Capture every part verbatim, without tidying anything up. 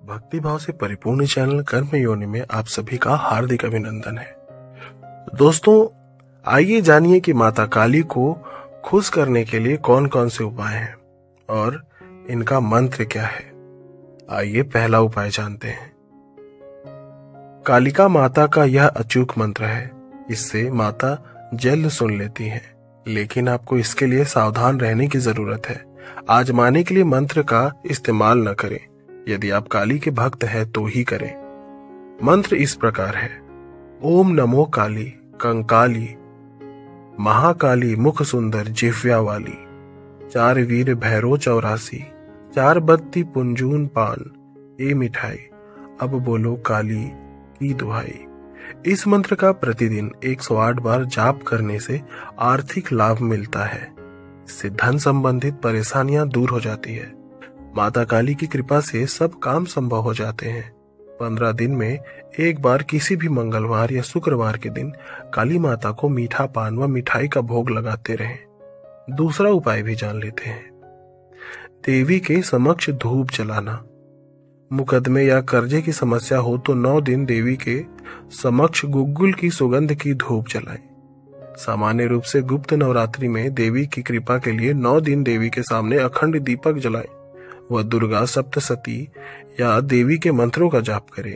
भक्ति भाव से परिपूर्ण चैनल कर्म योनि में आप सभी का हार्दिक अभिनंदन है। दोस्तों, आइए जानिए कि माता काली को खुश करने के लिए कौन कौन से उपाय हैं और इनका मंत्र क्या है। आइए पहला उपाय जानते हैं। कालिका माता का यह अचूक मंत्र है। इससे माता जल्द सुन लेती है, लेकिन आपको इसके लिए सावधान रहने की जरूरत है। आजमाने के लिए मंत्र का इस्तेमाल न करें। यदि आप काली के भक्त हैं तो ही करें। मंत्र इस प्रकार है। ओम नमो काली कंकाली महाकाली मुख सुंदर जिह्वा वाली, चार वीर भैरो चौरासी, चार बत्ती पुंजून पान, ए मिठाई अब बोलो काली की दुहाई। इस मंत्र का प्रतिदिन एक सौ आठ बार जाप करने से आर्थिक लाभ मिलता है। इससे धन संबंधित परेशानियां दूर हो जाती है। माता काली की कृपा से सब काम संभव हो जाते हैं। पंद्रह दिन में एक बार किसी भी मंगलवार या शुक्रवार के दिन काली माता को मीठा पान व मिठाई का भोग लगाते रहें। दूसरा उपाय भी जान लेते हैं। देवी के समक्ष धूप जलाना। मुकदमे या कर्जे की समस्या हो तो नौ दिन देवी के समक्ष गुग्गुल की सुगंध की धूप जलाएं। सामान्य रूप से गुप्त नवरात्रि में देवी की कृपा के लिए नौ दिन देवी के सामने अखंड दीपक जलाएं व दुर्गा सप्तशती या देवी के मंत्रों का जाप करें।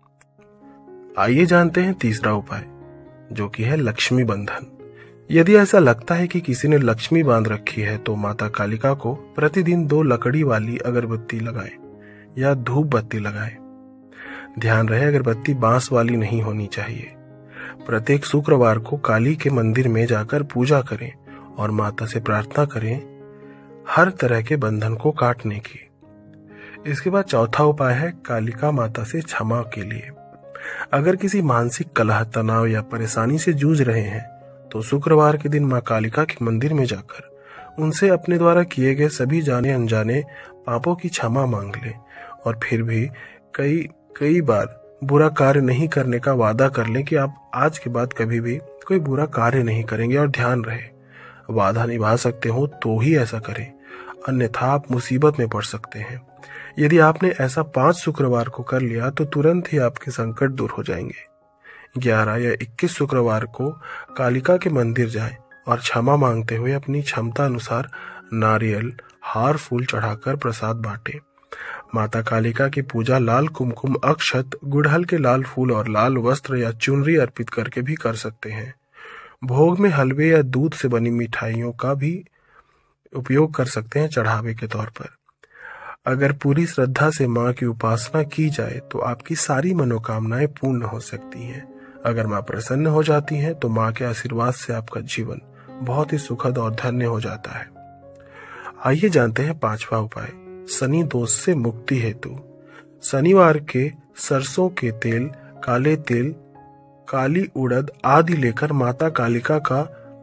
आइए जानते हैं तीसरा उपाय, जो कि है लक्ष्मी बंधन। यदि ऐसा लगता है कि किसी ने लक्ष्मी बांध रखी है तो माता कालिका को प्रतिदिन दो लकड़ी वाली अगरबत्ती लगाएं या धूप बत्ती लगाएं। ध्यान रहे, अगरबत्ती बांस वाली नहीं होनी चाहिए। प्रत्येक शुक्रवार को काली के मंदिर में जाकर पूजा करें और माता से प्रार्थना करें हर तरह के बंधन को काटने की। इसके बाद चौथा उपाय है कालिका माता से क्षमा के लिए। अगर किसी मानसिक कलह, तनाव या परेशानी से जूझ रहे हैं तो शुक्रवार के दिन मां कालिका के मंदिर में जाकर उनसे अपने द्वारा किए गए सभी जाने अनजाने पापों की क्षमा मांग लें और फिर भी कई कई बार बुरा कार्य नहीं करने का वादा कर लें कि आप आज के बाद कभी भी कोई बुरा कार्य नहीं करेंगे। और ध्यान रहे, वादा निभा सकते हो तो ही ऐसा करें, अन्यथा आप मुसीबत में पड़ सकते हैं। यदि आपने ऐसा पांच शुक्रवार को कर लिया तो तुरंत ही आपके संकट दूर हो जाएंगे। ग्यारह या इक्कीस शुक्रवार को कालिका के मंदिर जाएं और क्षमा मांगते हुए अपनी क्षमता अनुसार नारियल, हार, फूल चढ़ाकर प्रसाद बांटें। माता कालिका की पूजा लाल कुमकुम, अक्षत, गुड़हल के लाल फूल और लाल वस्त्र या चुनरी अर्पित करके भी कर सकते हैं। भोग में हलवे या दूध से बनी मिठाइयों का भी उपयोग कर सकते हैं चढ़ावे के तौर पर। अगर पूरी श्रद्धा से मां की उपासना की जाए तो आपकी सारी मनोकामनाएं पूर्ण हो सकती हैं। अगर मां प्रसन्न हो जाती हैं तो मां के आशीर्वाद से आपका जीवन बहुत ही सुखद और धन्य हो जाता है। आइए जानते हैं पांचवा उपाय, शनि दोष से मुक्ति हेतु। शनिवार के सरसों के तेल, काले तिल, काली उड़द आदि लेकर माता कालिका का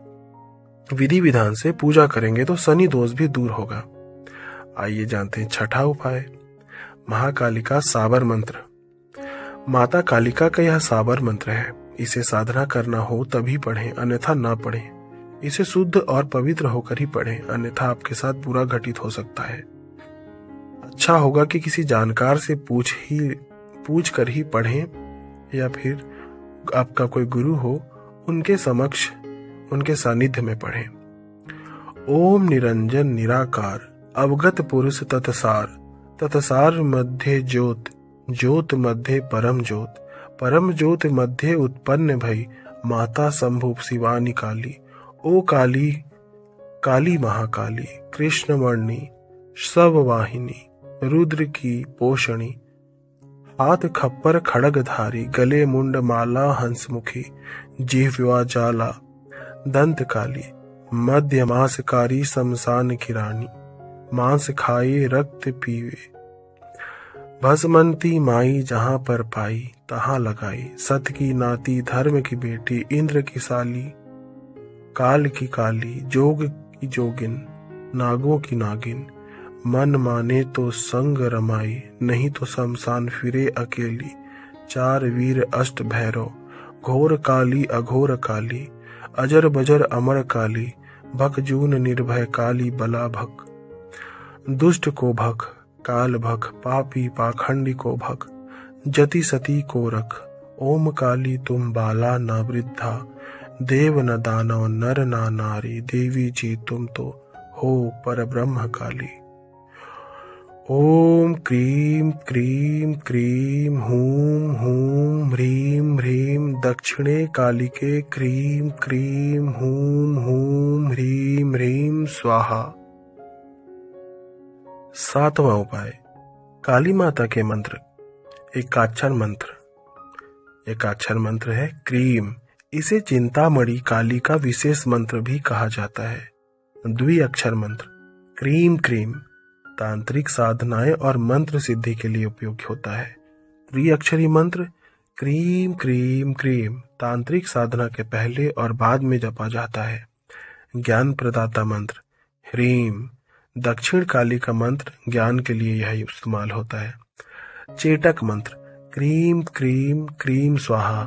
विधि विधान से पूजा करेंगे तो शनि दोष भी दूर होगा। आइए जानते हैं छठा उपाय, महाकालिका साबर मंत्र। माता कालिका का यह साबर मंत्र है। इसे साधना करना हो तभी पढ़ें, अन्यथा ना पढ़ें। इसे शुद्ध और पवित्र होकर ही पढ़ें, अन्यथा आपके साथ बुरा घटित हो सकता है। अच्छा होगा कि किसी जानकार से पूछ ही पूछ कर ही पढ़ें या फिर आपका कोई गुरु हो उनके समक्ष, उनके सानिध्य में पढ़ें। ओम निरंजन निराकार अवगत पुरुष तत्सार, तत्सार मध्य ज्योत, ज्योत मध्य परम ज्योत, परम ज्योत मध्य उत्पन्न भई, माता शंभु शिवानी काली। ओ काली काली महाकाली, कृष्णवर्णी सब वाहिनी, रुद्र की पोषणी, हाथ खप्पर खड़गधारी, गले मुंड माला हंसमुखी, जिह्वा जाला दंत काली, मध्य मांसकारी शमशान किरानी, मांस खाए रक्त पीवे, भस्मंती माई जहां पर पाई तहां लगाई, सत की नाती धर्म की बेटी, इंद्र की साली, काल की काली, जोग की जोगिन, नागों की नागिन, मन माने तो संग रमाई, नहीं तो शमशान फिरे अकेली, चार वीर अष्ट भैरव, घोर काली अघोर काली, अजर बजर अमर काली, भक जून निर्भय काली बला भक, दुष्ट को भक काल भख पापी पाखंडी को भख, जति सती को रख, ओम काली तुम बाला न वृद्धा, देव न दानव नर ना नारी, देवी जी तुम तो हो पर ब्रह्म काली। ओम क्रीम क्रीम क्रीम हूम हूम ह्रीम ह्रीम दक्षिणे कालिके क्रीम क्रीम हूम हूम ह्रीम ह्रीम स्वाहा। सातवां उपाय, काली माता के मंत्र। एकाक्षर मंत्र। एकाक्षर मंत्र है क्रीम। इसे चिंतामणि काली का विशेष मंत्र भी कहा जाता है। द्विअक्षर मंत्र क्रीम क्रीम तांत्रिक साधनाएं और मंत्र सिद्धि के लिए उपयोग होता है। त्रिअक्षरी मंत्र क्रीम क्रीम क्रीम तांत्रिक साधना के पहले और बाद में जपा जाता है। ज्ञान प्रदाता मंत्र ह्रीम दक्षिण काली का मंत्र, ज्ञान के लिए यह इस्तेमाल होता है। चेटक मंत्र क्रीम क्रीम क्रीम स्वाहा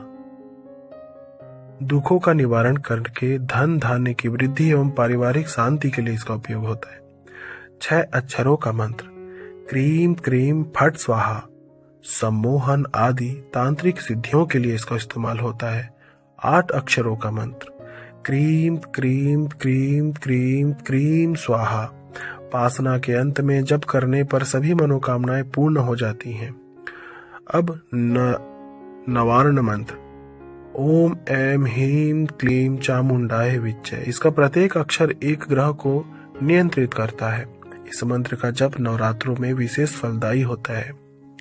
दुखों का निवारण करके धन धान्य की वृद्धि एवं पारिवारिक शांति के लिए इसका उपयोग होता है। छह अक्षरों का मंत्र क्रीम क्रीम फट स्वाहा सम्मोहन आदि तांत्रिक सिद्धियों के लिए इसका इस्तेमाल होता है। आठ अक्षरों का मंत्र क्रीम क्रीम क्रीम क्रीम क्रीम स्वाहा पासना के अंत में जप करने पर सभी मनोकामनाएं पूर्ण हो जाती हैं। अब न, नवार्ण मंत्र ओम ऐम ह्रीम क्लीम चामुंडाय विच्चय। इसका प्रत्येक अक्षर एक ग्रह को नियंत्रित करता है। इस मंत्र का जप नवरात्रों में विशेष फलदायी होता है।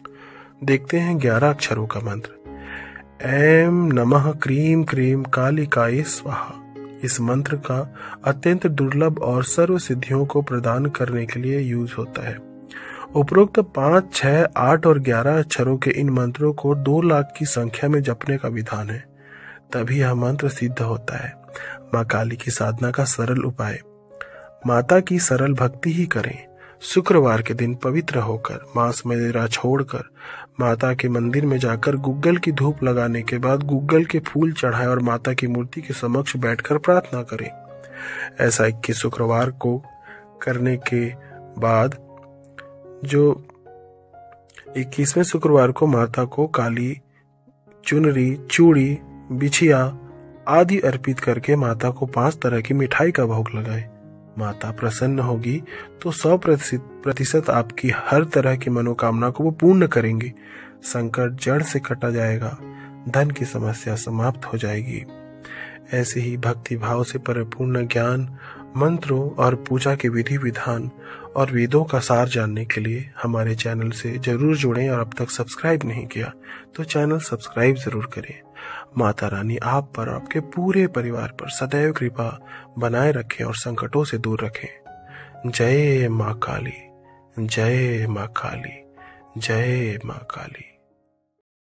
देखते हैं ग्यारह अक्षरों का मंत्र ऐम नमः क्रीम क्रीम कालिकाय स्वाहा। इस मंत्र का अत्यंत दुर्लभ और सर्व सिद्धियों को प्रदान करने के लिए यूज होता है। उपरोक्त पाँच, छह, आठ और ग्यारह अक्षरों के इन मंत्रों को दो लाख की संख्या में जपने का विधान है, तभी यह मंत्र सिद्ध होता है। माँ काली की साधना का सरल उपाय, माता की सरल भक्ति ही करें। शुक्रवार के दिन पवित्र होकर मांस मदिरा छोड़कर माता के मंदिर में जाकर गुग्गल की धूप लगाने के बाद गुग्गल के फूल चढ़ाएं और माता की मूर्ति के समक्ष बैठकर प्रार्थना करें। ऐसा इक्कीस शुक्रवार को करने के बाद जो इक्कीसवें शुक्रवार को माता को काली चुनरी, चूड़ी, बिछिया आदि अर्पित करके माता को पांच तरह की मिठाई का भोग लगाएं। माता प्रसन्न होगी तो सौ प्रतिशत आपकी हर तरह की मनोकामना को वो पूर्ण करेंगी। संकट जड़ से कटा जाएगा, धन की समस्या समाप्त हो जाएगी। ऐसे ही भक्ति भाव से परिपूर्ण ज्ञान, मंत्रों और पूजा के विधि विधान और वेदों का सार जानने के लिए हमारे चैनल से जरूर जुड़ें और अब तक सब्सक्राइब नहीं किया तो चैनल सब्सक्राइब जरूर करें। माता रानी आप पर, आपके पूरे परिवार पर सदैव कृपा बनाए रखें और संकटों से दूर रखें। जय माँ काली, जय माँ काली, जय माँ काली।